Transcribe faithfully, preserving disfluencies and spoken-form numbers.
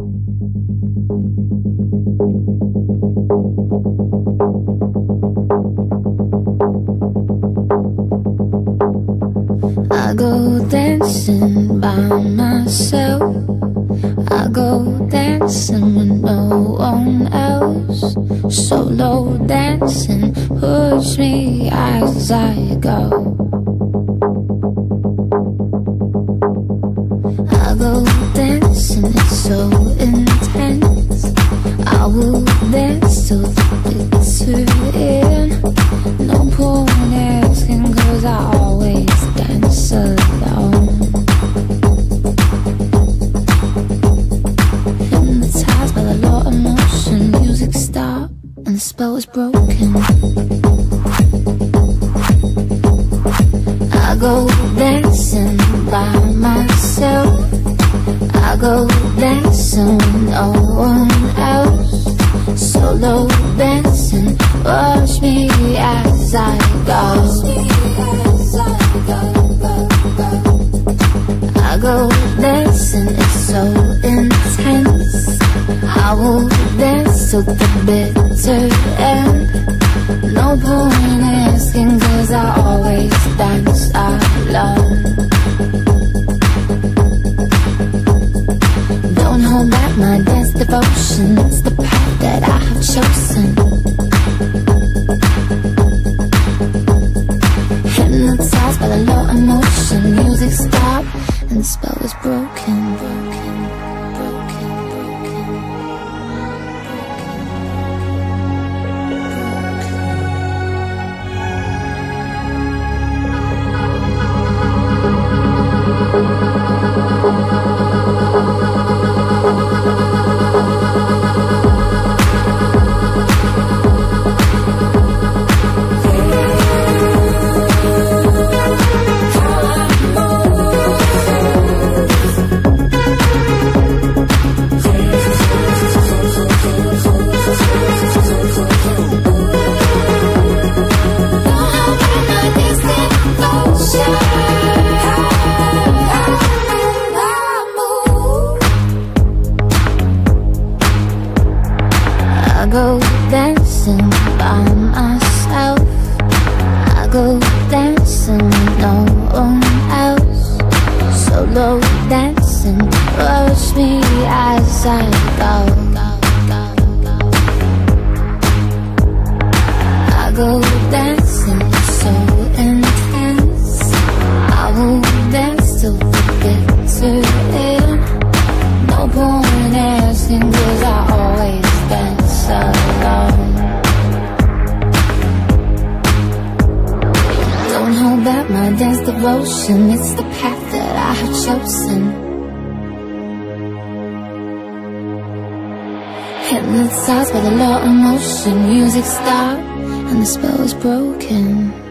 I go dancing by myself. I go dancing with no one else. Solo dancing, push me as I go. I go dancing, it's so intense. I will dance till the bitter end. No point asking, cause I always dance alone. Hypnotized by the law of motion, music stopped and the spell was broken. I go dancing by myself. I go dancing with no one else. Solo dancing, watch me as I go. I go dancing, it's so intense. I will dance till the bitter end. No point asking, cause I always dance alone. Don't hold back my dance devotion, it's the path that I have chosen. Hypnotized by the law of motion, music stopped and the spell was broken, broken, broken, I go dancing by myself. I go dancing with no one else. Solo dancing, watch me as I go. I go dancing, it's so intense. I will dance till the bitter end. No point asking, cause I always dance alone. Don't hold back my dance devotion, it's the path that I have chosen. Hypnotized by the law of motion, music stopped and the spell was broken.